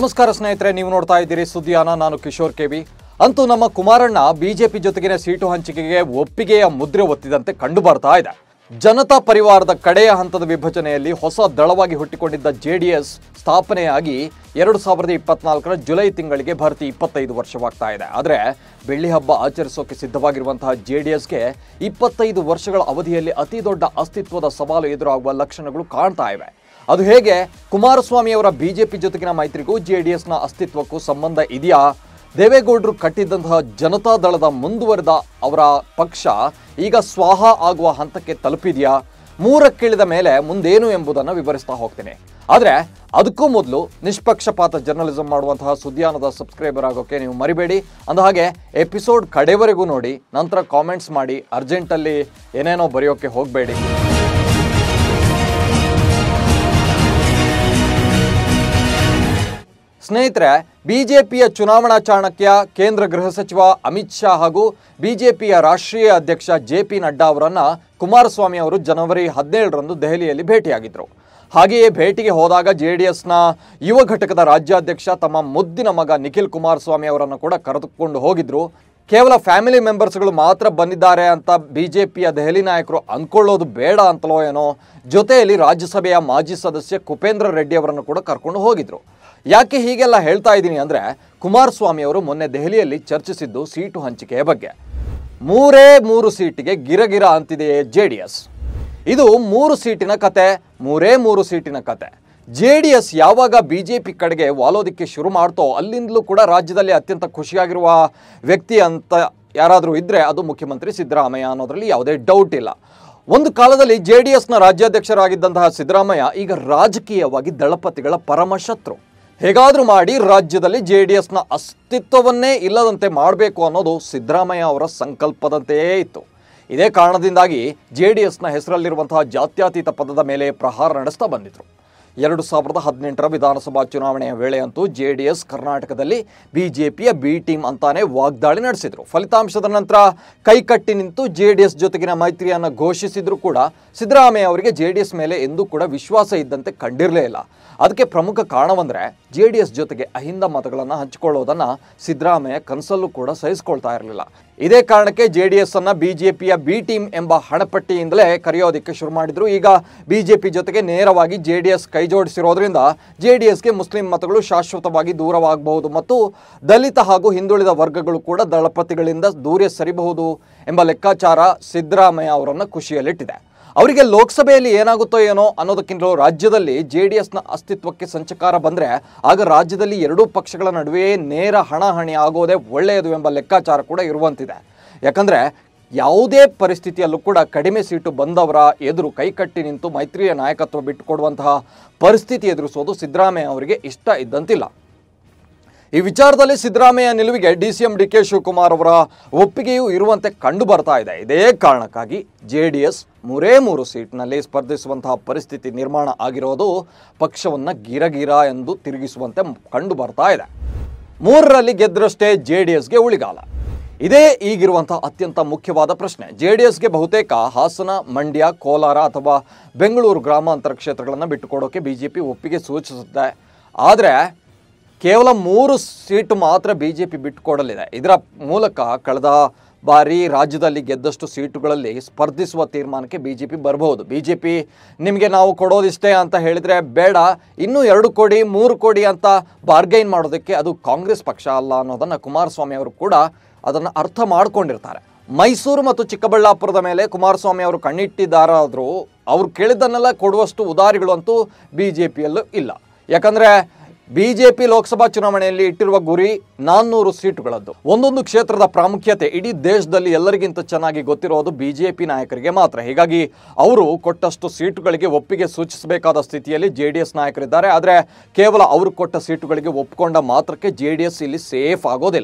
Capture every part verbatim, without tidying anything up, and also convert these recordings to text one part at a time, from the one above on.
ನಮಸ್ಕಾರ ಸ್ನೇಹಿತರೆ, ನೀವು ನೋಡ್ತಾ ಇದ್ದೀರಿ ಸುದ್ದಿಯಾನ. ನಾನು ಕಿಶೋರ್ ಕೆವಿ. ಅಂತೂ ನಮ್ಮ ಕುಮಾರಣ್ಣ ಬಿಜೆಪಿ ಜೊತೆಗಿನ ಸೀಟು ಹಂಚಿಕೆಗೆ ಒಪ್ಪಿಗೆಯ ಮುದ್ರೆ ಒತ್ತಿದಂತೆ ಕಂಡು ಬರ್ತಾ ಇದೆ. ಜನತಾ ಪರಿವಾರದ ಕಡೆಯ ಹಂತದ ವಿಭಜನೆಯಲ್ಲಿ ಹೊಸ ದಳವಾಗಿ ಹುಟ್ಟಿಕೊಂಡಿದ್ದ ಜೆಡಿಎಸ್ ಸ್ಥಾಪನೆಯಾಗಿ ಎರಡು ಸಾವಿರದ ಇಪ್ಪತ್ನಾಲ್ಕರ ಜುಲೈ ತಿಂಗಳಿಗೆ ಭರ್ತಿ ಇಪ್ಪತ್ತೈದು ವರ್ಷವಾಗ್ತಾ ಇದೆ. ಆದರೆ ಬೆಳ್ಳಿ ಹಬ್ಬ ಆಚರಿಸೋಕೆ ಸಿದ್ಧವಾಗಿರುವಂತಹ ಜೆಡಿಎಸ್ಗೆ ಇಪ್ಪತ್ತೈದು ವರ್ಷಗಳ ಅವಧಿಯಲ್ಲಿ ಅತಿ ದೊಡ್ಡ ಅಸ್ತಿತ್ವದ ಸವಾಲು ಎದುರಾಗುವ ಲಕ್ಷಣಗಳು ಕಾಣ್ತಾ ಇವೆ. ಅದು ಹೇಗೆ? ಕುಮಾರಸ್ವಾಮಿಯವರ ಬಿಜೆಪಿ ಜೊತೆಗಿನ ಮೈತ್ರಿಗೂ ಜೆಡಿಎಸ್ನ ಅಸ್ತಿತ್ವಕ್ಕೂ ಸಂಬಂಧ ಇದೆಯಾ? ದೇವೇಗೌಡರು ಕಟ್ಟಿದ್ದಂತಹ ಜನತಾ ದಳದ ಮುಂದುವರೆದ ಅವರ ಪಕ್ಷ ಈಗ ಸ್ವಾಹ ಆಗುವ ಹಂತಕ್ಕೆ ತಲುಪಿದೆಯಾ? ಮೂರಕ್ಕಿಳಿದ ಮೇಲೆ ಮುಂದೇನು ಎಂಬುದನ್ನು ವಿವರಿಸ್ತಾ ಹೋಗ್ತೀನಿ. ಆದರೆ ಅದಕ್ಕೂ ಮೊದಲು ನಿಷ್ಪಕ್ಷಪಾತ ಜರ್ನಲಿಸಂ ಮಾಡುವಂತಹ ಸುದ್ದಿಯಾನದ ಸಬ್ಸ್ಕ್ರೈಬರ್ ಆಗೋಕೆ ನೀವು ಮರಿಬೇಡಿ. ಅಂದಹಾಗೆ ಎಪಿಸೋಡ್ ಕಡೆವರೆಗೂ ನೋಡಿ, ನಂತರ ಕಾಮೆಂಟ್ಸ್ ಮಾಡಿ. ಅರ್ಜೆಂಟಲ್ಲಿ ಏನೇನೋ ಬರೆಯೋಕೆ ಹೋಗಬೇಡಿ. ಸ್ನೇಹಿತರೆ, ಬಿಜೆಪಿಯ ಚುನಾವಣಾ ಚಾಣಕ್ಯ ಕೇಂದ್ರ ಗೃಹ ಸಚಿವ ಅಮಿತ್ ಶಾ ಹಾಗೂ ಬಿಜೆಪಿಯ ರಾಷ್ಟ್ರೀಯ ಅಧ್ಯಕ್ಷ ಜೆ ಪಿ ನಡ್ಡಾ ಅವರನ್ನು ಕುಮಾರಸ್ವಾಮಿ ಅವರು ಜನವರಿ ಹದಿನೇಳರಂದು ದೆಹಲಿಯಲ್ಲಿ ಭೇಟಿಯಾಗಿದ್ದರು. ಹಾಗೆಯೇ ಭೇಟಿಗೆ ಹೋದಾಗ ಜೆಡಿಎಸ್ನ ಯುವ ಘಟಕದ ರಾಜ್ಯಾಧ್ಯಕ್ಷ ತಮ್ಮ ಮುದ್ದಿನ ಮಗ ನಿಖಿಲ್ ಕುಮಾರಸ್ವಾಮಿ ಅವರನ್ನು ಕೂಡ ಕರೆದುಕೊಂಡು ಹೋಗಿದ್ರು. ಕೇವಲ ಫ್ಯಾಮಿಲಿ ಮೆಂಬರ್ಸ್ಗಳು ಮಾತ್ರ ಬಂದಿದ್ದಾರೆ ಅಂತ ಬಿಜೆಪಿಯ ದೆಹಲಿ ನಾಯಕರು ಅಂದ್ಕೊಳ್ಳೋದು ಬೇಡ ಅಂತಲೋ ಏನೋ, ಜೊತೆಯಲ್ಲಿ ರಾಜ್ಯಸಭೆಯ ಮಾಜಿ ಸದಸ್ಯ ಕುಪೇಂದ್ರ ರೆಡ್ಡಿ ಅವರನ್ನು ಕೂಡ ಕರ್ಕೊಂಡು ಹೋಗಿದ್ರು. ಯಾಕೆ ಹೀಗೆಲ್ಲ ಹೇಳ್ತಾ ಇದ್ದೀನಿ ಅಂದರೆ, ಕುಮಾರಸ್ವಾಮಿ ಅವರು ಮೊನ್ನೆ ದೆಹಲಿಯಲ್ಲಿ ಚರ್ಚಿಸಿದ್ದು ಸೀಟು ಹಂಚಿಕೆಯ ಬಗ್ಗೆ. ಮೂರೇ ಮೂರು ಸೀಟಿಗೆ ಗಿರಗಿರ ಅಂತಿದೆಯೇ ಜೆಡಿಎಸ್. ಇದು ಮೂರು ಸೀಟಿನ ಕತೆ, ಮೂರೇ ಮೂರು ಸೀಟಿನ ಕತೆ. ಜೆಡಿಎಸ್ ಯಾವಾಗ ಬಿಜೆಪಿ ಕಡೆಗೆ ವಾಲೋದಕ್ಕೆ ಶುರು ಮಾಡ್ತೋ ಅಲ್ಲಿಂದಲೂ ಕೂಡ ರಾಜ್ಯದಲ್ಲಿ ಅತ್ಯಂತ ಖುಷಿಯಾಗಿರುವ ವ್ಯಕ್ತಿ ಅಂತ ಯಾರಾದರೂ ಇದ್ದರೆ ಅದು ಮುಖ್ಯಮಂತ್ರಿ ಸಿದ್ದರಾಮಯ್ಯ ಅನ್ನೋದ್ರಲ್ಲಿ ಯಾವುದೇ ಡೌಟ್ ಇಲ್ಲ. ಒಂದು ಕಾಲದಲ್ಲಿ ಜೆ ಡಿ ಎಸ್ನ ರಾಜ್ಯಾಧ್ಯಕ್ಷರಾಗಿದ್ದಂತಹ ಸಿದ್ದರಾಮಯ್ಯ ಈಗ ರಾಜಕೀಯವಾಗಿ ದಳಪತಿಗಳ ಪರಮಶತ್ರು. ಹೇಗಾದರೂ ಮಾಡಿ ರಾಜ್ಯದಲ್ಲಿ ಜೆ ಡಿ ಎಸ್ನ ಅಸ್ತಿತ್ವವನ್ನೇ ಇಲ್ಲದಂತೆ ಮಾಡಬೇಕು ಅನ್ನೋದು ಸಿದ್ದರಾಮಯ್ಯ ಅವರ ಸಂಕಲ್ಪದಂತೆಯೇ ಇತ್ತು. ಇದೇ ಕಾರಣದಿಂದಾಗಿ ಜೆ ಡಿ ಎಸ್ನ ಹೆಸರಲ್ಲಿರುವಂತಹ ಜಾತ್ಯತೀತ ಪದದ ಮೇಲೆ ಪ್ರಹಾರ ನಡೆಸ್ತಾ ಬಂದಿದ್ರು. ಎರಡು ಸಾವಿರದ ಹದಿನೆಂಟರ ವಿಧಾನಸಭಾ ಚುನಾವಣೆಯ ವೇಳೆಯಂತೂ ಜೆ ಡಿ ಎಸ್ ಕರ್ನಾಟಕದಲ್ಲಿ ಬಿಜೆಪಿಯ ಬಿ ಟೀಮ್ ಅಂತಾನೆ ವಾಗ್ದಾಳಿ ನಡೆಸಿದ್ರು. ಫಲಿತಾಂಶದ ನಂತರ ಕೈಕಟ್ಟಿ ನಿಂತು ಜೆ ಡಿ ಎಸ್ ಜೊತೆಗಿನ ಮೈತ್ರಿಯನ್ನು ಘೋಷಿಸಿದ್ರು ಕೂಡ ಸಿದ್ದರಾಮಯ್ಯ ಅವರಿಗೆ ಜೆ ಡಿ ಎಸ್ ಮೇಲೆ ಎಂದೂ ಕೂಡ ವಿಶ್ವಾಸ ಇದ್ದಂತೆ ಕಂಡಿರಲೇ ಇಲ್ಲ. ಅದಕ್ಕೆ ಪ್ರಮುಖ ಕಾರಣವಂದರೆ ಜೆ ಡಿ ಎಸ್ ಜೊತೆಗೆ ಅಹಿಂದ ಮತಗಳನ್ನು ಹಂಚಿಕೊಳ್ಳೋದನ್ನು ಸಿದ್ದರಾಮಯ್ಯ ಕನಸಲ್ಲೂ ಕೂಡ ಸಹಿಸಿಕೊಳ್ತಾ ಇರಲಿಲ್ಲ. ಇದೇ ಕಾರಣಕ್ಕೆ ಜೆ ಡಿ ಎಸ್ ಅನ್ನು ಬಿಜೆಪಿಯ ಬಿ ಟೀಮ್ ಎಂಬ ಹಣಪಟ್ಟಿಯಿಂದಲೇ ಕರೆಯೋದಕ್ಕೆ ಶುರು ಮಾಡಿದ್ರು. ಈಗ ಬಿಜೆಪಿ ಜೊತೆಗೆ ನೇರವಾಗಿ ಜೆ ಡಿ ಎಸ್ ಕೈ ಜೋಡಿಸಿರೋದ್ರಿಂದ ಜೆ ಡಿ ಎಸ್ಗೆ ಮುಸ್ಲಿಂ ಮತಗಳು ಶಾಶ್ವತವಾಗಿ ದೂರವಾಗಬಹುದು ಮತ್ತು ದಲಿತ ಹಾಗೂ ಹಿಂದುಳಿದ ವರ್ಗಗಳು ಕೂಡ ದಳಪತಿಗಳಿಂದ ದೂರ ಸರಿಬಹುದು ಎಂಬ ಲೆಕ್ಕಾಚಾರ ಸಿದ್ದರಾಮಯ್ಯ ಅವರನ್ನು ಖುಷಿಯಲ್ಲಿಟ್ಟಿದೆ. ಅವರಿಗೆ ಲೋಕಸಭೆಯಲ್ಲಿ ಏನಾಗುತ್ತೋ ಏನೋ ಅನ್ನೋದಕ್ಕಿಂತಲೂ ರಾಜ್ಯದಲ್ಲಿ ಜೆ ಡಿ ಎಸ್ನ ಅಸ್ತಿತ್ವಕ್ಕೆ ಸಂಚಕಾರ ಬಂದರೆ ಆಗ ರಾಜ್ಯದಲ್ಲಿ ಎರಡೂ ಪಕ್ಷಗಳ ನಡುವೆ ನೇರ ಹಣಾಹಣಿ ಆಗೋದೇ ಒಳ್ಳೆಯದು ಎಂಬ ಲೆಕ್ಕಾಚಾರ ಕೂಡ ಇರುವಂತಿದೆ. ಯಾಕಂದರೆ ಯಾವುದೇ ಪರಿಸ್ಥಿತಿಯಲ್ಲೂ ಕೂಡ ಕಡಿಮೆ ಸೀಟು ಬಂದವರ ಎದುರು ಕೈಕಟ್ಟಿ ನಿಂತು ಮೈತ್ರಿಯ ನಾಯಕತ್ವ ಬಿಟ್ಟುಕೊಡುವಂತಹ ಪರಿಸ್ಥಿತಿ ಎದುರಿಸೋದು ಸಿದ್ದರಾಮಯ್ಯ ಅವರಿಗೆ ಇಷ್ಟ ಇದ್ದಂತಿಲ್ಲ. ಈ ವಿಚಾರದಲ್ಲಿ ಸಿದ್ದರಾಮಯ್ಯ ನಿಲುವಿಗೆ D C M D K Shivakumar ಅವರ ಒಪ್ಪಿಗೆಯೂ ಇರುವಂತೆ ಕಂಡು ಬರ್ತಾ ಇದೆ. ಇದೇ ಕಾರಣಕ್ಕಾಗಿ ಜೆ ಡಿ ಎಸ್ ಮೂರೇ ಮೂರು ಸೀಟ್ನಲ್ಲಿ ಸ್ಪರ್ಧಿಸುವಂತಹ ಪರಿಸ್ಥಿತಿ ನಿರ್ಮಾಣ ಆಗಿರೋದು ಪಕ್ಷವನ್ನು ಗಿರಗಿರ ಎಂದು ತಿರುಗಿಸುವಂತೆ ಕಂಡು ಬರ್ತಾ ಇದೆ. ಮೂರರಲ್ಲಿ ಗೆದ್ದರಷ್ಟೇ ಜೆ ಡಿ ಎಸ್ಗೆ ಉಳಿಗಾಲ. ಇದೇ ಈಗಿರುವಂತಹ ಅತ್ಯಂತ ಮುಖ್ಯವಾದ ಪ್ರಶ್ನೆ. ಜೆ ಡಿ ಎಸ್ಗೆ ಬಹುತೇಕ ಹಾಸನ, ಮಂಡ್ಯ, ಕೋಲಾರ ಅಥವಾ ಬೆಂಗಳೂರು ಗ್ರಾಮಾಂತರ ಕ್ಷೇತ್ರಗಳನ್ನು ಬಿಟ್ಟುಕೊಡೋಕೆ ಬಿಜೆಪಿ ಒಪ್ಪಿಗೆ ಸೂಚಿಸುತ್ತೆ. ಆದರೆ ಕೇವಲ ಮೂರು ಸೀಟು ಮಾತ್ರ ಬಿಜೆಪಿ ಬಿಟ್ಟುಕೊಡಲಿದೆ. ಇದರ ಮೂಲಕ ಕಳೆದ ಬಾರಿ ರಾಜ್ಯದಲ್ಲಿ ಗೆದ್ದಷ್ಟು ಸೀಟುಗಳಲ್ಲಿ ಸ್ಪರ್ಧಿಸುವ ತೀರ್ಮಾನಕ್ಕೆ ಬಿಜೆಪಿ ಬರಬಹುದು. ಬಿಜೆಪಿ ನಿಮಗೆ ನಾವು ಕೊಡೋದಿಷ್ಟೇ ಅಂತ ಹೇಳಿದರೆ ಬೇಡ, ಇನ್ನೂ ಎರಡು ಕೋಟಿ ಮೂರು ಕೋಟಿ ಅಂತ ಬಾರ್ಗೈನ್ ಮಾಡೋದಕ್ಕೆ ಅದು ಕಾಂಗ್ರೆಸ್ ಪಕ್ಷ ಅಲ್ಲ ಅನ್ನೋದನ್ನು ಕುಮಾರಸ್ವಾಮಿ ಅವರು ಕೂಡ ಅದನ್ನು ಅರ್ಥ ಮಾಡ್ಕೊಂಡಿರ್ತಾರೆ. ಮೈಸೂರು ಮತ್ತು ಚಿಕ್ಕಬಳ್ಳಾಪುರದ ಮೇಲೆ ಕುಮಾರಸ್ವಾಮಿ ಅವರು ಕಣ್ಣಿಟ್ಟಿದ್ದಾರಾದರೂ ಅವರು ಕೇಳಿದ್ದನ್ನೆಲ್ಲ ಕೊಡುವಷ್ಟು ಉದಾರಿಗಳು ಅಂತೂ ಬಿ ಜೆ ಪಿಯಲ್ಲೂ ಇಲ್ಲ. ಯಾಕಂದರೆ ಬಿ ಜೆ ಪಿ ಲೋಕಸಭಾ ಚುನಾವಣೆಯಲ್ಲಿ ಇಟ್ಟಿರುವ ಗುರಿ ನಾನ್ನೂರು ಸೀಟುಗಳದ್ದು. ಒಂದೊಂದು ಕ್ಷೇತ್ರದ ಪ್ರಾಮುಖ್ಯತೆ ಇಡೀ ದೇಶದಲ್ಲಿ ಎಲ್ಲರಿಗಿಂತ ಚೆನ್ನಾಗಿ ಗೊತ್ತಿರೋದು ಬಿ ಜೆ ಪಿ ನಾಯಕರಿಗೆ ಮಾತ್ರ. ಹೀಗಾಗಿ ಅವರು ಕೊಟ್ಟಷ್ಟು ಸೀಟುಗಳಿಗೆ ಒಪ್ಪಿಗೆ ಸೂಚಿಸಬೇಕಾದ ಸ್ಥಿತಿಯಲ್ಲಿ ಜೆ ಡಿ ಎಸ್ ನಾಯಕರಿದ್ದಾರೆ. ಆದರೆ ಕೇವಲ ಅವರು ಕೊಟ್ಟ ಸೀಟುಗಳಿಗೆ ಒಪ್ಪಿಕೊಂಡ ಮಾತ್ರಕ್ಕೆ ಜೆ ಡಿ ಎಸ್ ಇಲ್ಲಿ ಸೇಫ್ ಆಗೋದಿಲ್ಲ.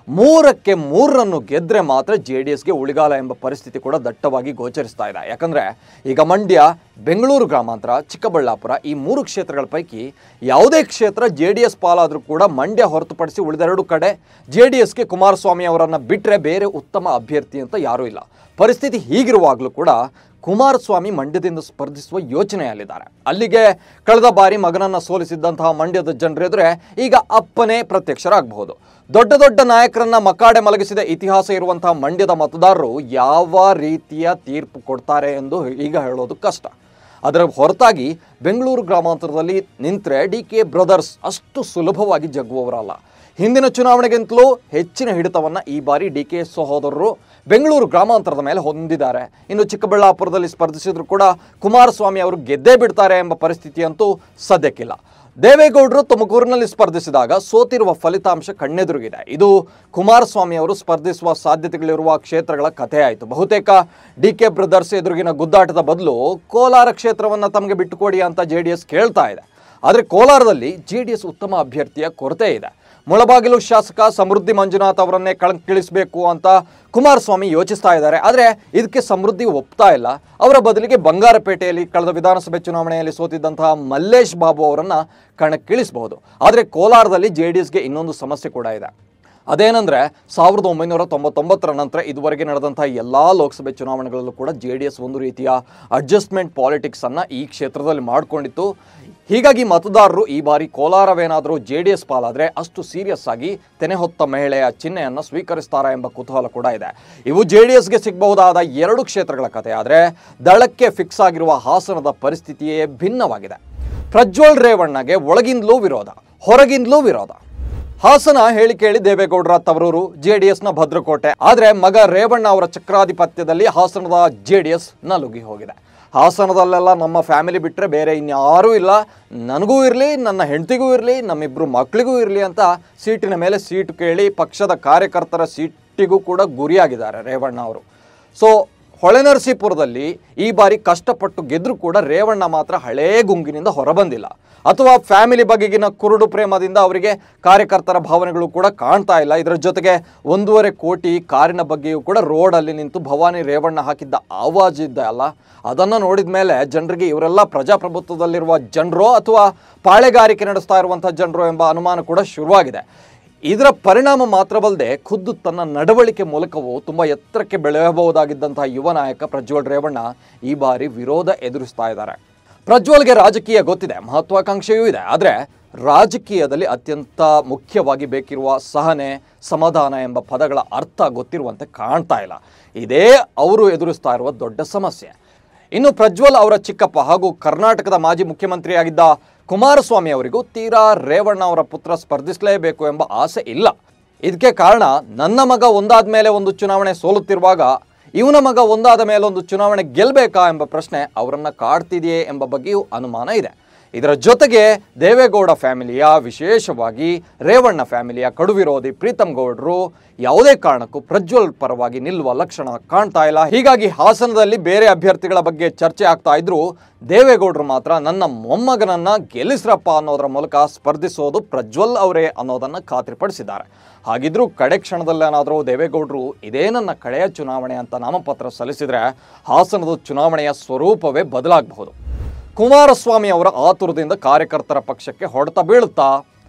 ಮೂರಕ್ಕೆ ಮೂರನ್ನು ಗೆದ್ರೆ ಮಾತ್ರ ಜೆ ಡಿ ಎಸ್ಗೆ ಉಳಿಗಾಲ ಎಂಬ ಪರಿಸ್ಥಿತಿ ಕೂಡ ದಟ್ಟವಾಗಿ ಗೋಚರಿಸ್ತಾ ಇದೆ. ಯಾಕಂದರೆ ಈಗ ಮಂಡ್ಯ, ಬೆಂಗಳೂರು ಗ್ರಾಮಾಂತರ, ಚಿಕ್ಕಬಳ್ಳಾಪುರ ಈ ಮೂರು ಕ್ಷೇತ್ರಗಳ ಪೈಕಿ ಯಾವುದೇ ಕ್ಷೇತ್ರ ಜೆ ಡಿ ಎಸ್ ಪಾಲಾದರೂ ಕೂಡ ಮಂಡ್ಯ ಹೊರತುಪಡಿಸಿ ಉಳಿದೆರಡು ಕಡೆ ಜೆ ಡಿ ಎಸ್ಗೆ ಕುಮಾರಸ್ವಾಮಿ ಅವರನ್ನು ಬಿಟ್ಟರೆ ಬೇರೆ ಉತ್ತಮ ಅಭ್ಯರ್ಥಿ ಅಂತ ಯಾರೂ ಇಲ್ಲ. ಪರಿಸ್ಥಿತಿ ಹೀಗಿರುವಾಗಲೂ ಕೂಡ ಕುಮಾರಸ್ವಾಮಿ ಮಂಡ್ಯದಿಂದ ಸ್ಪರ್ಧಿಸುವ ಯೋಚನೆಯಲ್ಲಿದ್ದಾರೆ. ಅಲ್ಲಿಗೆ ಕಳೆದ ಬಾರಿ ಮಗನನ್ನು ಸೋಲಿಸಿದ್ದಂತಹ ಮಂಡ್ಯದ ಜನರೆದುರೇ ಈಗ ಅಪ್ಪನೇ ಪ್ರತ್ಯಕ್ಷರಾಗಬಹುದು. ದೊಡ್ಡ ದೊಡ್ಡ ನಾಯಕರನ್ನ ಮಕಾಡೆ ಮಲಗಿಸಿದ ಇತಿಹಾಸ ಇರುವಂತಹ ಮಂಡ್ಯದ ಮತದಾರರು ಯಾವ ರೀತಿಯ ತೀರ್ಪು ಕೊಡ್ತಾರೆ ಎಂದು ಈಗ ಹೇಳೋದು ಕಷ್ಟ. ಅದರ ಹೊರತಾಗಿ ಬೆಂಗಳೂರು ಗ್ರಾಮಾಂತರದಲ್ಲಿ ನಿಂತರೆ ಡಿ ಕೆ ಬ್ರದರ್ಸ್ ಅಷ್ಟು ಸುಲಭವಾಗಿ ಜಗ್ಗುವವರಲ್ಲ. ಹಿಂದಿನ ಚುನಾವಣೆಗಿಂತಲೂ ಹೆಚ್ಚಿನ ಹಿಡಿತವನ್ನು ಈ ಬಾರಿ ಡಿ ಕೆ ಸಹೋದರರು ಬೆಂಗಳೂರು ಗ್ರಾಮಾಂತರದ ಮೇಲೆ ಹೊಂದಿದ್ದಾರೆ. ಇನ್ನು ಚಿಕ್ಕಬಳ್ಳಾಪುರದಲ್ಲಿ ಸ್ಪರ್ಧಿಸಿದ್ರು ಕೂಡ ಕುಮಾರಸ್ವಾಮಿ ಅವರು ಗೆದ್ದೇ ಬಿಡ್ತಾರೆ ಎಂಬ ಪರಿಸ್ಥಿತಿ ಅಂತೂ ಸದ್ಯಕ್ಕಿಲ್ಲ. ದೇವೇಗೌಡರು ತುಮಕೂರಿನಲ್ಲಿ ಸ್ಪರ್ಧಿಸಿದಾಗ ಸೋತಿರುವ ಫಲಿತಾಂಶ ಕಣ್ಣೆದುರಿಗಿದೆ. ಇದು ಕುಮಾರಸ್ವಾಮಿ ಅವರು ಸ್ಪರ್ಧಿಸುವ ಸಾಧ್ಯತೆಗಳಿರುವ ಕ್ಷೇತ್ರಗಳ ಕಥೆ ಆಯಿತು. ಬಹುತೇಕ ಡಿ ಕೆ ಬ್ರದರ್ಸ್ ಎದುರಿಗಿನ ಗುದ್ದಾಟದ ಬದಲು ಕೋಲಾರ ಕ್ಷೇತ್ರವನ್ನು ತಮಗೆ ಬಿಟ್ಟುಕೊಡಿ ಅಂತ ಜೆ ಡಿ ಎಸ್ ಕೇಳ್ತಾ ಇದೆ. ಆದರೆ ಕೋಲಾರದಲ್ಲಿ ಜೆ ಡಿ ಎಸ್ ಉತ್ತಮ ಅಭ್ಯರ್ಥಿಯ ಕೊರತೆ ಇದೆ. ಮುಳಬಾಗಿಲು ಶಾಸಕ ಸಮೃದ್ಧಿ ಮಂಜುನಾಥ್ ಅವರನ್ನೇ ಕಣಕ್ಕಿಳಿಸಬೇಕು ಅಂತ ಕುಮಾರಸ್ವಾಮಿ ಯೋಚಿಸ್ತಾ ಇದ್ದಾರೆ. ಆದರೆ ಇದಕ್ಕೆ ಸಮೃದ್ಧಿ ಒಪ್ತಾ ಇಲ್ಲ. ಅವರ ಬದಲಿಗೆ ಬಂಗಾರಪೇಟೆಯಲ್ಲಿ ಕಳೆದ ವಿಧಾನಸಭೆ ಚುನಾವಣೆಯಲ್ಲಿ ಸೋತಿದ್ದಂತಹ ಮಲ್ಲೇಶ್ ಬಾಬು ಅವರನ್ನು ಕಣಕ್ಕಿಳಿಸಬಹುದು. ಆದರೆ ಕೋಲಾರದಲ್ಲಿ ಜೆ ಡಿ ಎಸ್ಗೆ ಇನ್ನೊಂದು ಸಮಸ್ಯೆ ಕೂಡ ಇದೆ. ಅದೇನೆಂದರೆ ಸಾವಿರದ ಒಂಬೈನೂರ ತೊಂಬತ್ತೊಂಬತ್ತರ ನಂತರ ಇದುವರೆಗೆ ನಡೆದಂಥ ಎಲ್ಲ ಲೋಕಸಭೆ ಚುನಾವಣೆಗಳಲ್ಲೂ ಕೂಡ ಜೆ ಡಿ ಎಸ್ ಒಂದು ರೀತಿಯ ಅಡ್ಜಸ್ಟ್ಮೆಂಟ್ ಪಾಲಿಟಿಕ್ಸನ್ನು ಈ ಕ್ಷೇತ್ರದಲ್ಲಿ ಮಾಡಿಕೊಂಡಿತ್ತು. ಹೀಗಾಗಿ ಮತದಾರರು ಈ ಬಾರಿ ಕೋಲಾರವೇನಾದರೂ ಜೆ ಡಿ ಎಸ್ ಪಾಲಾದರೆ ಅಷ್ಟು ಸೀರಿಯಸ್ ಆಗಿ ತೆನೆ ಹೊತ್ತ ಮಹಿಳೆಯ ಚಿಹ್ನೆಯನ್ನು ಸ್ವೀಕರಿಸ್ತಾರಾ ಎಂಬ ಕುತೂಹಲ ಕೂಡ ಇದೆ. ಇವು ಜೆ ಡಿ ಎಸ್ಗೆ ಸಿಗಬಹುದಾದ ಎರಡು ಕ್ಷೇತ್ರಗಳ ಕಥೆ. ಆದರೆ ದಳಕ್ಕೆ ಫಿಕ್ಸ್ ಆಗಿರುವ ಹಾಸನದ ಪರಿಸ್ಥಿತಿಯೇ ಭಿನ್ನವಾಗಿದೆ. ಪ್ರಜ್ವಲ್ ರೇವಣ್ಣಗೆ ಒಳಗಿಂದಲೂ ವಿರೋಧ, ಹೊರಗಿಂದಲೂ ವಿರೋಧ. ಹಾಸನ ಹೇಳಿ ಕೇಳಿ ದೇವೇಗೌಡರ ತವರೂರು, ಜೆ ಡಿ ಎಸ್ನ ಭದ್ರಕೋಟೆ. ಆದರೆ ಮಗ ರೇವಣ್ಣ ಅವರ ಚಕ್ರಾಧಿಪತ್ಯದಲ್ಲಿ ಹಾಸನದ ಜೆ ಡಿ ಎಸ್ ನಲುಗಿ ಹೋಗಿದೆ. ಹಾಸನದಲ್ಲೆಲ್ಲ ನಮ್ಮ ಫ್ಯಾಮಿಲಿ ಬಿಟ್ಟರೆ ಬೇರೆ ಇನ್ಯಾರೂ ಇಲ್ಲ, ನನಗೂ ಇರಲಿ, ನನ್ನ ಹೆಂಡತಿಗೂ ಇರಲಿ, ನಮ್ಮಿಬ್ಬರು ಮಕ್ಕಳಿಗೂ ಇರಲಿ ಅಂತ ಸೀಟಿನ ಮೇಲೆ ಸೀಟು ಕೇಳಿ ಪಕ್ಷದ ಕಾರ್ಯಕರ್ತರ ಸೀಟಿಗೂ ಕೂಡ ಗುರಿಯಾಗಿದ್ದಾರೆ ರೇವಣ್ಣ ಅವರು. ಸೊ ಹೊಳೆನರಸೀಪುರದಲ್ಲಿ ಈ ಬಾರಿ ಕಷ್ಟಪಟ್ಟು ಗೆದ್ದರೂ ಕೂಡ ರೇವಣ್ಣ ಮಾತ್ರ ಹಳೇ ಗುಂಗಿನಿಂದ ಹೊರಬಂದಿಲ್ಲ. ಅಥವಾ ಫ್ಯಾಮಿಲಿ ಬಗೆಗಿನ ಕುರುಡು ಪ್ರೇಮದಿಂದ ಅವರಿಗೆ ಕಾರ್ಯಕರ್ತರ ಭಾವನೆಗಳು ಕೂಡ ಕಾಣ್ತಾ ಇಲ್ಲ. ಇದರ ಜೊತೆಗೆ ಒಂದೂವರೆ ಕೋಟಿ ಕಾರಿನ ಬಗ್ಗೆಯೂ ಕೂಡ ರೋಡಲ್ಲಿ ನಿಂತು ಭವಾನಿ ರೇವಣ್ಣ ಹಾಕಿದ್ದ ಆವಾಜ್ ಇದ್ದ ಅಲ್ಲ, ಅದನ್ನು ನೋಡಿದ ಮೇಲೆ ಜನರಿಗೆ ಇವರೆಲ್ಲ ಪ್ರಜಾಪ್ರಭುತ್ವದಲ್ಲಿರುವ ಜನರೋ ಅಥವಾ ಪಾಳೆಗಾರಿಕೆ ನಡೆಸ್ತಾ ಇರುವಂಥ ಜನರೋ ಎಂಬ ಅನುಮಾನ ಕೂಡ ಶುರುವಾಗಿದೆ. ಇದರ ಪರಿಣಾಮ ಮಾತ್ರವಲ್ಲದೆ ಖುದ್ದು ತನ್ನ ನಡವಳಿಕೆ ಮೂಲಕವೂ ತುಂಬ ಎತ್ತರಕ್ಕೆ ಬೆಳೆಯಬಹುದಾಗಿದ್ದಂತಹ ಯುವ ನಾಯಕ ಪ್ರಜ್ವಲ್ ರೇವಣ್ಣ ಈ ಬಾರಿ ವಿರೋಧ ಎದುರಿಸ್ತಾ ಇದ್ದಾರೆ. ಪ್ರಜ್ವಲ್ಗೆ ರಾಜಕೀಯ ಗೊತ್ತಿದೆ, ಮಹತ್ವಾಕಾಂಕ್ಷೆಯೂ ಇದೆ. ಆದರೆ ರಾಜಕೀಯದಲ್ಲಿ ಅತ್ಯಂತ ಮುಖ್ಯವಾಗಿ ಬೇಕಿರುವ ಸಹನೆ, ಸಮಾಧಾನ ಎಂಬ ಪದಗಳ ಅರ್ಥ ಗೊತ್ತಿರುವಂತೆ ಕಾಣ್ತಾ ಇಲ್ಲ. ಇದೇ ಅವರು ಎದುರಿಸ್ತಾ ಇರುವ ದೊಡ್ಡ ಸಮಸ್ಯೆ. ಇನ್ನು ಪ್ರಜ್ವಲ್ ಅವರ ಚಿಕ್ಕಪ್ಪ ಹಾಗೂ ಕರ್ನಾಟಕದ ಮಾಜಿ ಮುಖ್ಯಮಂತ್ರಿಯಾಗಿದ್ದ ಕುಮಾರಸ್ವಾಮಿ ಅವರಿಗೂ ತೀರಾ ರೇವಣ್ಣ ಅವರ ಪುತ್ರ ಸ್ಪರ್ಧಿಸಲೇಬೇಕು ಎಂಬ ಆಸೆ ಇಲ್ಲ. ಇದಕ್ಕೆ ಕಾರಣ ನನ್ನ ಮಗ ಒಂದಾದ ಮೇಲೆ ಒಂದು ಚುನಾವಣೆ ಸೋಲುತ್ತಿರುವಾಗ ಇವನ ಮಗ ಒಂದಾದ ಮೇಲೆ ಒಂದು ಚುನಾವಣೆ ಗೆಲ್ಲಬೇಕಾ ಎಂಬ ಪ್ರಶ್ನೆ ಅವರನ್ನು ಕಾಡ್ತಿದೆಯೇ ಎಂಬ ಬಗ್ಗೆಯೂ ಅನುಮಾನ ಇದೆ. ಇದರ ಜೊತೆಗೆ ದೇವೇಗೌಡ ಫ್ಯಾಮಿಲಿಯ, ವಿಶೇಷವಾಗಿ ರೇವಣ್ಣ ಫ್ಯಾಮಿಲಿಯ ಕಡುವಿರೋಧಿ ಪ್ರೀತಮ್ ಗೌಡರು ಯಾವುದೇ ಕಾರಣಕ್ಕೂ ಪ್ರಜ್ವಲ್ ಪರವಾಗಿ ನಿಲ್ಲುವ ಲಕ್ಷಣ ಕಾಣ್ತಾ ಇಲ್ಲ. ಹೀಗಾಗಿ ಹಾಸನದಲ್ಲಿ ಬೇರೆ ಅಭ್ಯರ್ಥಿಗಳ ಬಗ್ಗೆ ಚರ್ಚೆ ಆಗ್ತಾ ಇದ್ರು ದೇವೇಗೌಡರು ಮಾತ್ರ ನನ್ನ ಮೊಮ್ಮಗನನ್ನ ಗೆಲ್ಲಿಸ್ರಪ್ಪ ಅನ್ನೋದರ ಮೂಲಕ ಸ್ಪರ್ಧಿಸೋದು ಪ್ರಜ್ವಲ್ ಅವರೇ ಅನ್ನೋದನ್ನು ಖಾತ್ರಿಪಡಿಸಿದ್ದಾರೆ. ಹಾಗಿದ್ರೂ ಕಡೆ ಕ್ಷಣದಲ್ಲೇನಾದರೂ ದೇವೇಗೌಡರು ಇದೇ ನನ್ನ ಕಡೆಯ ಚುನಾವಣೆ ಅಂತ ನಾಮಪತ್ರ ಸಲ್ಲಿಸಿದರೆ ಹಾಸನದ ಚುನಾವಣೆಯ ಸ್ವರೂಪವೇ ಬದಲಾಗಬಹುದು. ಕುಮಾರಸ್ವಾಮಿ ಅವರ ಆತುರದಿಂದ ಕಾರ್ಯಕರ್ತರ ಪಕ್ಷಕ್ಕೆ ಹೊಡೆತ ಬೀಳುತ್ತಾ?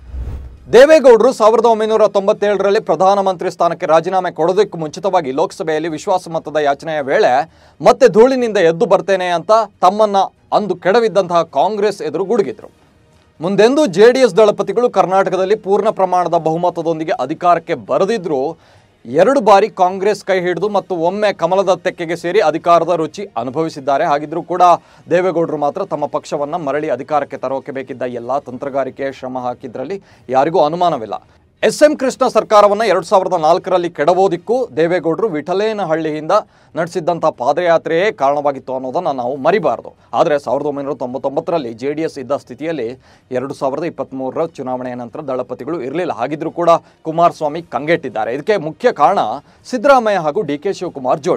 ದೇವೇಗೌಡರು ಸಾವಿರದ ಒಂಬೈನೂರ ತೊಂಬತ್ತೇಳರಲ್ಲಿ ಪ್ರಧಾನಮಂತ್ರಿ ಸ್ಥಾನಕ್ಕೆ ರಾಜೀನಾಮೆ ಕೊಡೋದಕ್ಕೂ ಮುಂಚಿತವಾಗಿ ಲೋಕಸಭೆಯಲ್ಲಿ ವಿಶ್ವಾಸಮತದ ಯಾಚನೆಯ ವೇಳೆ ಮತ್ತೆ ಧೂಳಿನಿಂದ ಎದ್ದು ಬರ್ತೇನೆ ಅಂತ ತಮ್ಮನ್ನ ಅಂದು ಕೆಡವಿದ್ದಂತಹ ಕಾಂಗ್ರೆಸ್ ಎದುರು ಗುಡುಗಿದ್ರು. ಮುಂದೆಂದೂ ಜೆ ಡಿ ಎಸ್ ದಳಪತಿಗಳು ಕರ್ನಾಟಕದಲ್ಲಿ ಪೂರ್ಣ ಪ್ರಮಾಣದ ಬಹುಮತದೊಂದಿಗೆ ಅಧಿಕಾರಕ್ಕೆ ಬರದಿದ್ರೂ ಎರಡು ಬಾರಿ ಕಾಂಗ್ರೆಸ್ ಕೈ ಹಿಡಿದು ಮತ್ತು ಒಮ್ಮೆ ಕಮಲದ ತೆಕ್ಕೆಗೆ ಸೇರಿ ಅಧಿಕಾರದ ರುಚಿ ಅನುಭವಿಸಿದ್ದಾರೆ. ಹಾಗಿದ್ರೂ ಕೂಡ ದೇವೇಗೌಡರು ಮಾತ್ರ ತಮ್ಮ ಪಕ್ಷವನ್ನು ಮರಳಿ ಅಧಿಕಾರಕ್ಕೆ ತರೋಕೆ ಬೇಕಿದ್ದ ಎಲ್ಲ ತಂತ್ರಗಾರಿಕೆ ಶ್ರಮ ಹಾಕಿದ್ರಲ್ಲಿ ಯಾರಿಗೂ ಅನುಮಾನವಿಲ್ಲ. ಎಸ್ ಎಂ ಕೃಷ್ಣ ಸರ್ಕಾರವನ್ನು ಎರಡು ಸಾವಿರದ ನಾಲ್ಕರಲ್ಲಿ ಕೆಡವೋದಿಕ್ಕೂ ದೇವೇಗೌಡರು ವಿಠಲೇನಹಳ್ಳಿಯಿಂದ ನಡೆಸಿದ್ದಂಥ ಪಾದಯಾತ್ರೆಯೇ ಕಾರಣವಾಗಿತ್ತು ಅನ್ನೋದನ್ನು ನಾವು ಮರಿಬಾರದು. ಆದರೆ ಸಾವಿರದ ಒಂಬೈನೂರ ತೊಂಬತ್ತೊಂಬತ್ತರಲ್ಲಿ ಜೆ ಡಿ ಎಸ್ ಇದ್ದ ಸ್ಥಿತಿಯಲ್ಲಿ ಎರಡು ಸಾವಿರದ ಇಪ್ಪತ್ತ್ಮೂರರ ಚುನಾವಣೆಯ ನಂತರ ದಳಪತಿಗಳು ಇರಲಿಲ್ಲ. ಹಾಗಿದ್ರೂ ಕೂಡ ಕುಮಾರಸ್ವಾಮಿ ಕಂಗೆಟ್ಟಿದ್ದಾರೆ. ಇದಕ್ಕೆ ಮುಖ್ಯ ಕಾರಣ ಸಿದ್ದರಾಮಯ್ಯ ಹಾಗೂ ಡಿ ಕೆ ಶಿವಕುಮಾರ್ ಜೋಡಿ.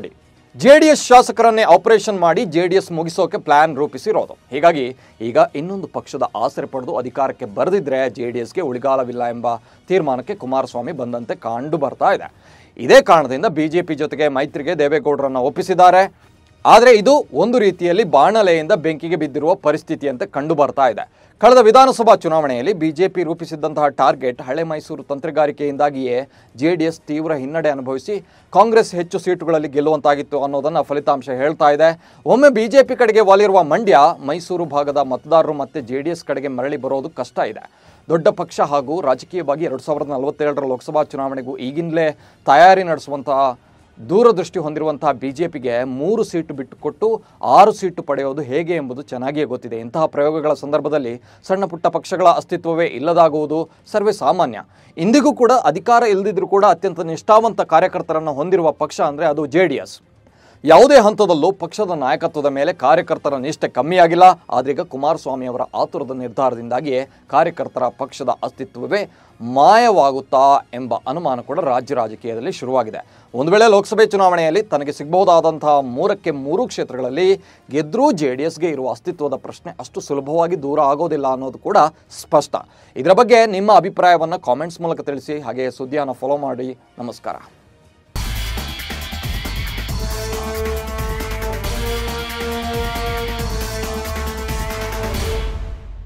ಜೆಡಿಎಸ್ ಶಾಸಕರನ್ನೇ ಆಪರೇಷನ್ ಮಾಡಿ ಜೆಡಿಎಸ್ ಮುಗಿಸೋಕೆ ಪ್ಲಾನ್ ರೂಪಿಸಿರೋದು. ಹೀಗಾಗಿ ಈಗ ಇನ್ನೊಂದು ಪಕ್ಷದ ಆಸರೆ ಪಡೆದು ಅಧಿಕಾರಕ್ಕೆ ಬರೆದಿದ್ರೆ ಜೆಡಿಎಸ್ಗೆ ಉಳಿಗಾಲವಿಲ್ಲ ಎಂಬ ತೀರ್ಮಾನಕ್ಕೆ ಕುಮಾರಸ್ವಾಮಿ ಬಂದಂತೆ ಕಂಡು ಬರ್ತಾ ಇದೆ. ಇದೇ ಕಾರಣದಿಂದ ಬಿಜೆಪಿ ಜೊತೆಗೆ ಮೈತ್ರಿಗೆ ದೇವೇಗೌಡರನ್ನ ಒಪ್ಪಿಸಿದ್ದಾರೆ. ಆದರೆ ಇದು ಒಂದು ರೀತಿಯಲ್ಲಿ ಬಾಣಲೆಯಿಂದ ಬೆಂಕಿಗೆ ಬಿದ್ದಿರುವ ಪರಿಸ್ಥಿತಿಯಂತೆ ಕಂಡು ಬರ್ತಾ ಇದೆ. ಕಳೆದ ವಿಧಾನಸಭಾ ಚುನಾವಣೆಯಲ್ಲಿ ಬಿಜೆಪಿ ರೂಪಿಸಿದ್ದಂತಹ ಟಾರ್ಗೆಟ್ ಹಳೆ ಮೈಸೂರು ತಂತ್ರಗಾರಿಕೆಯಿಂದಾಗಿಯೇ ಜೆಡಿಎಸ್ ತೀವ್ರ ಹಿನ್ನಡೆ ಅನುಭವಿಸಿ ಕಾಂಗ್ರೆಸ್ ಹೆಚ್ಚು ಸೀಟುಗಳಲ್ಲಿ ಗೆಲ್ಲುವಂತಾಗಿತ್ತು ಅನ್ನೋದನ್ನು ಫಲಿತಾಂಶ ಹೇಳ್ತಾ ಇದೆ. ಒಮ್ಮೆ ಬಿಜೆಪಿ ಕಡೆಗೆ ವಾಲಿರುವ ಮಂಡ್ಯ, ಮೈಸೂರು ಭಾಗದ ಮತದಾರರು ಮತ್ತೆ ಜೆಡಿಎಸ್ ಕಡೆಗೆ ಮರಳಿ ಬರೋದು ಕಷ್ಟ ಇದೆ. ದೊಡ್ಡ ಪಕ್ಷ ಹಾಗೂ ರಾಜಕೀಯವಾಗಿ ಎರಡು ಸಾವಿರದ ನಲವತ್ತೇಳರ ಲೋಕಸಭಾ ಚುನಾವಣೆಗೂ ಈಗಿನಲೇ ತಯಾರಿ ನಡೆಸುವಂತಹ ದೂರದೃಷ್ಟಿ ಹೊಂದಿರುವಂತಹ ಬಿಜೆಪಿಗೆ ಮೂರು ಸೀಟು ಬಿಟ್ಟುಕೊಟ್ಟು ಆರು ಸೀಟು ಪಡೆಯೋದು ಹೇಗೆ ಎಂಬುದು ಚೆನ್ನಾಗಿಯೇ ಗೊತ್ತಿದೆ. ಇಂತಹ ಪ್ರಯೋಗಗಳ ಸಂದರ್ಭದಲ್ಲಿ ಸಣ್ಣ ಪುಟ್ಟ ಪಕ್ಷಗಳ ಅಸ್ತಿತ್ವವೇ ಇಲ್ಲದಾಗುವುದು ಸರ್ವೇ ಸಾಮಾನ್ಯ. ಇಂದಿಗೂ ಕೂಡ ಅಧಿಕಾರ ಇಲ್ಲದಿದ್ರೂ ಕೂಡ ಅತ್ಯಂತ ನಿಷ್ಠಾವಂತ ಕಾರ್ಯಕರ್ತರನ್ನು ಹೊಂದಿರುವ ಪಕ್ಷ ಅಂದರೆ ಅದು ಜೆಡಿಎಸ್. ಯಾವುದೇ ಹಂತದಲ್ಲೂ ಪಕ್ಷದ ನಾಯಕತ್ವದ ಮೇಲೆ ಕಾರ್ಯಕರ್ತರ ನಿಷ್ಠೆ ಕಮ್ಮಿಯಾಗಿಲ್ಲ. ಆದ್ರೀಗ ಕುಮಾರಸ್ವಾಮಿ ಅವರ ಆತುರದ ನಿರ್ಧಾರದಿಂದಾಗಿಯೇ ಕಾರ್ಯಕರ್ತರ ಪಕ್ಷದ ಅಸ್ತಿತ್ವವೇ ಮಾಯವಾಗುತ್ತಾ ಎಂಬ ಅನುಮಾನ ಕೂಡ ರಾಜ್ಯ ರಾಜಕೀಯದಲ್ಲಿ ಶುರುವಾಗಿದೆ. ಒಂದು ವೇಳೆ ಲೋಕಸಭೆ ಚುನಾವಣೆಯಲ್ಲಿ ತನಗೆ ಸಿಗಬಹುದಾದಂತಹ ಮೂರಕ್ಕೆ ಮೂರು ಕ್ಷೇತ್ರಗಳಲ್ಲಿ ಗೆದ್ರೂ ಜೆ ಡಿ ಎಸ್ಗೆ ಇರುವ ಅಸ್ತಿತ್ವದ ಪ್ರಶ್ನೆ ಅಷ್ಟು ಸುಲಭವಾಗಿ ದೂರ ಆಗೋದಿಲ್ಲ ಅನ್ನೋದು ಕೂಡ ಸ್ಪಷ್ಟ. ಇದರ ಬಗ್ಗೆ ನಿಮ್ಮ ಅಭಿಪ್ರಾಯವನ್ನು ಕಾಮೆಂಟ್ಸ್ ಮೂಲಕ ತಿಳಿಸಿ. ಹಾಗೆ ಸುದ್ದಿಯನ್ನು ಫಾಲೋ ಮಾಡಿ. ನಮಸ್ಕಾರ.